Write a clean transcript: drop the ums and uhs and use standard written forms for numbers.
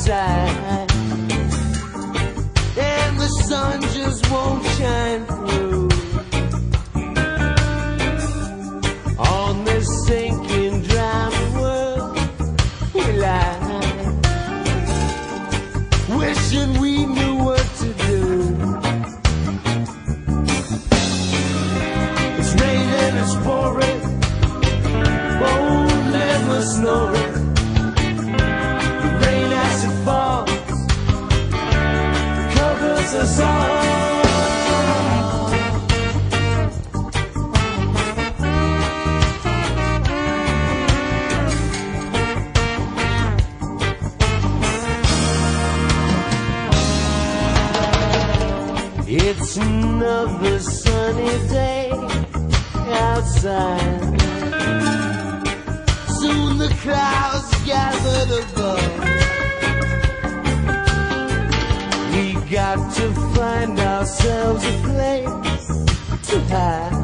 outside, and the sun just won't shine through on this sinking, drowning world we lie, wishing we knew what to do. It's raining, it's pouring, won't never snoring. The rain as it falls covers us all. It's another sunny day outside. Soon the clouds gathered above. We got to find ourselves a place to hide.